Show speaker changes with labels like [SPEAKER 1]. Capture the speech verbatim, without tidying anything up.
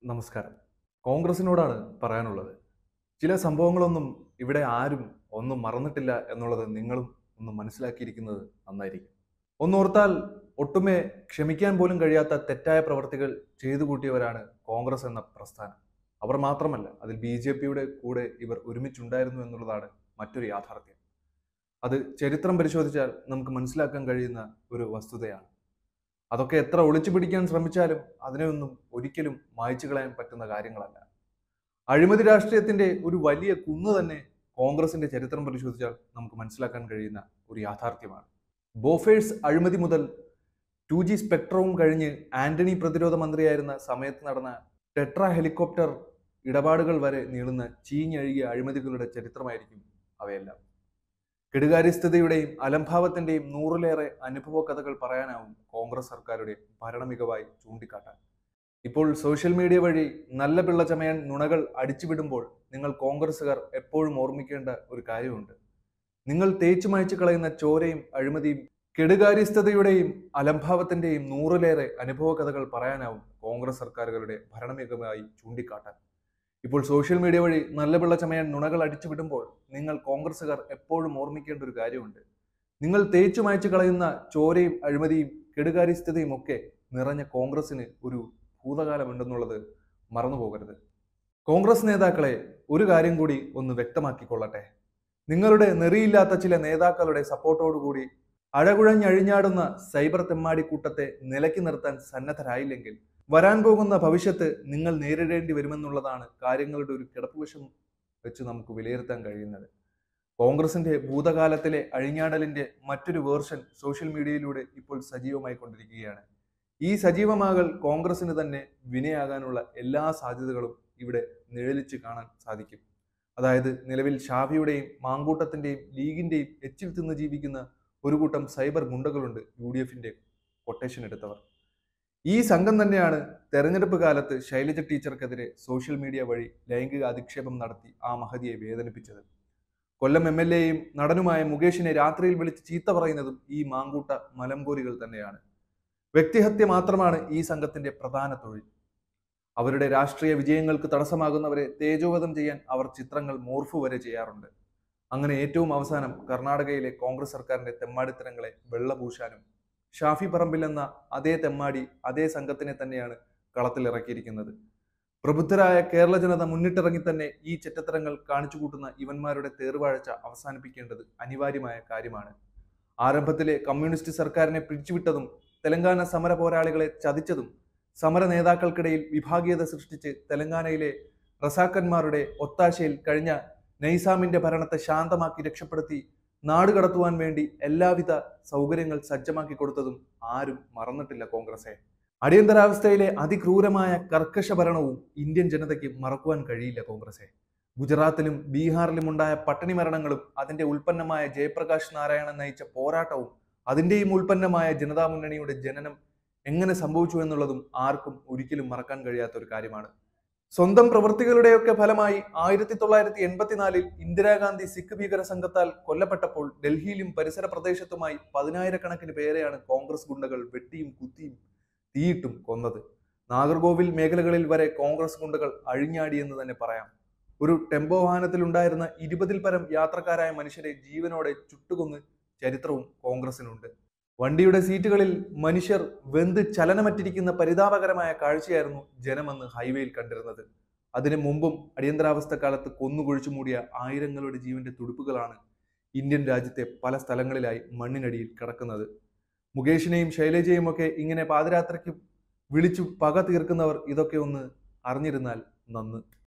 [SPEAKER 1] നമസ്കാരം. കോൺഗ്രസിനോടാണ് പറയാനുള്ളത്. ചില സംഭവങ്ങളൊന്നും ഇവിടെ ആരും ഒന്നും മറന്നിട്ടില്ല എന്നുള്ളത് നിങ്ങളും ഒന്ന് മനസ്സിലാക്കിയിരിക്കുന്നത് നന്നായിരിക്കും. ഒന്നോർത്താൽ ഒട്ടുമേ ക്ഷമിക്കാൻ പോലും കഴിയാത്ത തെറ്റായ പ്രവർത്തികൾ ചെയ്തു കൂട്ടിയവരാണ് കോൺഗ്രസ് എന്ന പ്രസ്ഥാനം. അവർ മാത്രമല്ല, അതിൽ ബി ജെ പിയുടെ കൂടെ ഇവർ ഒരുമിച്ചുണ്ടായിരുന്നു എന്നുള്ളതാണ് മറ്റൊരു യാഥാർത്ഥ്യം. അത് ചരിത്രം പരിശോധിച്ചാൽ നമുക്ക് മനസ്സിലാക്കാൻ കഴിയുന്ന ഒരു വസ്തുതയാണ്. അതൊക്കെ എത്ര ഒളിച്ചു പിടിക്കാൻ ശ്രമിച്ചാലും അതിനെയൊന്നും ഒരിക്കലും മായ്ച്ചു കളയാൻ പറ്റുന്ന കാര്യങ്ങളല്ല. അഴിമതി രാഷ്ട്രീയത്തിന്റെ ഒരു വലിയ കുന്ന് തന്നെ കോൺഗ്രസിന്റെ ചരിത്രം പരിശോധിച്ചാൽ നമുക്ക് മനസ്സിലാക്കാൻ കഴിയുന്ന ഒരു യാഥാർത്ഥ്യമാണ്. ബോഫേഴ്സ് അഴിമതി മുതൽ ടു ജി സ്പെക്ട്രവും കഴിഞ്ഞ് ആന്റണി പ്രതിരോധ മന്ത്രിയായിരുന്ന സമയത്ത് നടന്ന ടെട്ര ഹെലികോപ്റ്റർ ഇടപാടുകൾ വരെ നീളുന്ന ചീഞ്ഞഴുകിയ അഴിമതികളുടെ ചരിത്രമായിരിക്കും അവയെല്ലാം. കെടുകാര്യസ്ഥതയുടെയും അലംഭാവത്തിന്റെയും നൂറിലേറെ അനുഭവ കഥകൾ പറയാനാവും കോൺഗ്രസ് സർക്കാരുടെ ഭരണമികവായി ചൂണ്ടിക്കാട്ടാൻ. ഇപ്പോൾ സോഷ്യൽ മീഡിയ വഴി നല്ല പിള്ള ചമയാൻ നുണകൾ അടിച്ചുവിടുമ്പോൾ നിങ്ങൾ കോൺഗ്രസുകാർ എപ്പോഴും ഓർമ്മിക്കേണ്ട ഒരു കാര്യമുണ്ട്. നിങ്ങൾ തേച്ചു മായ്ച്ചു കളയുന്ന ചോരയും അഴിമതിയും കെടുകാര്യസ്ഥതയുടെയും അലംഭാവത്തിന്റെയും നൂറിലേറെ അനുഭവ കഥകൾ പറയാനാവും കോൺഗ്രസ് സർക്കാരുകളുടെ ഭരണമികവായി ചൂണ്ടിക്കാട്ടാൻ. ഇപ്പോൾ സോഷ്യൽ മീഡിയ വഴി നല്ല പിള്ള ചമയാൻ നുണകൾ അടിച്ചുവിടുമ്പോൾ നിങ്ങൾ കോൺഗ്രസുകാർ എപ്പോഴും ഓർമ്മിക്കേണ്ട ഒരു കാര്യമുണ്ട്. നിങ്ങൾ തേച്ചു മായ്ച്ചു കളയുന്ന ചോരയും അഴിമതിയും കെടുകാര്യസ്ഥതയും ഒക്കെ നിറഞ്ഞ കോൺഗ്രസിന് ഒരു ഭൂതകാലമുണ്ടെന്നുള്ളത് മറന്നു പോകരുത്. കോൺഗ്രസ് നേതാക്കളെ ഒരു കാര്യം കൂടി ഒന്ന് വ്യക്തമാക്കിക്കൊള്ളട്ടെ. നിങ്ങളുടെ നെറിയില്ലാത്ത ചില നേതാക്കളുടെ സപ്പോർട്ടോടുകൂടി അഴകുഴഞ്ഞഴിഞ്ഞാടുന്ന സൈബർ തെമ്മാടിക്കൂട്ടത്തെ നിലയ്ക്ക് നിർത്താൻ സന്നദ്ധരായില്ലെങ്കിൽ വരാൻ പോകുന്ന ഭവിഷ്യത്ത് നിങ്ങൾ നേരിടേണ്ടി വരുമെന്നുള്ളതാണ് കാര്യങ്ങളുടെ ഒരു കിടപ്പുവശം വെച്ച് നമുക്ക് വിലയിരുത്താൻ കഴിയുന്നത്. കോൺഗ്രസിന്റെ ഭൂതകാലത്തിലെ അഴിഞ്ഞാടലിന്റെ മറ്റൊരു വേർഷൻ സോഷ്യൽ മീഡിയയിലൂടെ ഇപ്പോൾ സജീവമായി കൊണ്ടിരിക്കുകയാണ്. ഈ സജീവമാകൽ കോൺഗ്രസിന് തന്നെ വിനയാകാനുള്ള എല്ലാ സാധ്യതകളും ഇവിടെ നിഴലിച്ച് കാണാൻ സാധിക്കും. അതായത് നിലവിൽ ഷാഫിയുടെയും മാങ്കൂട്ടത്തിന്റെയും ലീഗിന്റെയും എച്ചിൽ തിന്ന് ജീവിക്കുന്ന ഒരു കൂട്ടം സൈബർ ഗുണ്ടകളുണ്ട്, യു ഡി എഫിന്റെ കൊട്ടേഷൻ എടുത്തവർ. ഈ സംഘം തന്നെയാണ് തെരഞ്ഞെടുപ്പ് കാലത്ത് ശൈലജ ടീച്ചർക്കെതിരെ സോഷ്യൽ മീഡിയ വഴി ലൈംഗിക അധിക്ഷേപം നടത്തി ആ മഹതിയെ വേദനിപ്പിച്ചത്. കൊല്ലം എം എൽ എയും നടനുമായ മുകേഷിനെ രാത്രിയിൽ വിളിച്ച് ചീത്ത പറയുന്നതും ഈ മാങ്കൂട്ട മലംകോരികൾ തന്നെയാണ്. വ്യക്തിഹത്യ മാത്രമാണ് ഈ സംഘത്തിന്റെ പ്രധാന തൊഴിൽ. അവരുടെ രാഷ്ട്രീയ വിജയങ്ങൾക്ക് തടസ്സമാകുന്നവരെ തേജോവധം ചെയ്യാൻ അവർ ചിത്രങ്ങൾ മോർഫ് വരെ ചെയ്യാറുണ്ട്. അങ്ങനെ ഏറ്റവും അവസാനം കർണാടകയിലെ കോൺഗ്രസ് സർക്കാരിന്റെ തെമ്മാടിത്തരങ്ങളെ വെള്ളപൂശാനും ഷാഫി പറമ്പിൽ എന്ന അതേ തെമ്മാടി അതേ സംഘത്തിനെ തന്നെയാണ് കളത്തിലിറക്കിയിരിക്കുന്നത്. പ്രബുദ്ധരായ കേരള ജനത മുന്നിട്ടിറങ്ങി തന്നെ ഈ ചെറ്റത്തരങ്ങൾ കാണിച്ചു കൂട്ടുന്ന ഇവന്മാരുടെ തേർവാഴ്ച അവസാനിപ്പിക്കേണ്ടത് അനിവാര്യമായ കാര്യമാണ്. ആരംഭത്തിലെ കമ്മ്യൂണിസ്റ്റ് സർക്കാരിനെ പിടിച്ചുവിട്ടതും തെലങ്കാന സമര പോരാളികളെ ചതിച്ചതും സമര നേതാക്കൾക്കിടയിൽ വിഭാഗീയത സൃഷ്ടിച്ച് തെലങ്കാനയിലെ റസാക്കന്മാരുടെ ഒത്താശയിൽ കഴിഞ്ഞ നൈസാമിന്റെ ഭരണത്തെ ശാന്തമാക്കി രക്ഷപ്പെടുത്തി നാടുകടത്തുവാൻ വേണ്ടി എല്ലാവിധ സൗകര്യങ്ങൾ സജ്ജമാക്കി കൊടുത്തതും ആരും മറന്നിട്ടില്ല കോൺഗ്രസെ. അടിയന്തരാവസ്ഥയിലെ അതിക്രൂരമായ കർക്കശ ഭരണവും ഇന്ത്യൻ ജനതയ്ക്ക് മറക്കുവാൻ കഴിയില്ല കോൺഗ്രസെ. ഗുജറാത്തിലും ബീഹാറിലും ഉണ്ടായ പട്ടിണി മരണങ്ങളും അതിന്റെ ഉൽപ്പന്നമായ ജയപ്രകാശ് നാരായണൻ നയിച്ച പോരാട്ടവും അതിന്റെയും ഉൽപ്പന്നമായ ജനതാ മുന്നണിയുടെ ജനനം എങ്ങനെ സംഭവിച്ചു എന്നുള്ളതും ആർക്കും ഒരിക്കലും മറക്കാൻ കഴിയാത്ത ഒരു കാര്യമാണ്. സ്വന്തം പ്രവൃത്തികളുടെയൊക്കെ ഫലമായി ആയിരത്തി തൊള്ളായിരത്തി എൺപത്തിനാലിൽ ഇന്ദിരാഗാന്ധി സിഖ് ഭീകര സംഘത്താൽ കൊല്ലപ്പെട്ടപ്പോൾ ഡൽഹിയിലും പരിസര പ്രദേശത്തുമായി പതിനായിരക്കണക്കിന് പേരെയാണ് കോൺഗ്രസ് ഗുണ്ടകൾ വെട്ടിയും കുത്തിയും തീയിട്ടും കൊന്നത്. നാഗർകോവിൽ മേഖലകളിൽ വരെ കോൺഗ്രസ് ഗുണ്ടകൾ അഴിഞ്ഞാടി എന്ന് തന്നെ പറയാം. ഒരു ടെമ്പോ വാഹനത്തിൽ ഉണ്ടായിരുന്ന ഇരുപതിൽ പരം യാത്രക്കാരായ മനുഷ്യരെ ജീവനോടെ ചുട്ടുകൊന്ന് ചരിത്രവും കോൺഗ്രസിനുണ്ട്. വണ്ടിയുടെ സീറ്റുകളിൽ മനുഷ്യർ വെന്ത് ചലനമറ്റിരിക്കുന്ന പരിതാപകരമായ കാഴ്ചയായിരുന്നു ജനമെന്ന് ഹൈവേയിൽ കണ്ടിരുന്നത്. അതിനു മുമ്പും അടിയന്തരാവസ്ഥ കാലത്ത് കൊന്നുകൊഴിച്ചു മൂടിയ ആയിരങ്ങളുടെ ജീവന്റെ തുടുപ്പുകളാണ് ഇന്ത്യൻ രാജ്യത്തെ പല സ്ഥലങ്ങളിലായി മണ്ണിനടിയിൽ കിടക്കുന്നത്. മുകേഷിനെയും ശൈലജയും ഒക്കെ ഇങ്ങനെ പാതിരാത്രിക്ക് വിളിച്ചു പക തീർക്കുന്നവർ ഇതൊക്കെ ഒന്ന് അറിഞ്ഞിരുന്നാൽ നന്ന്.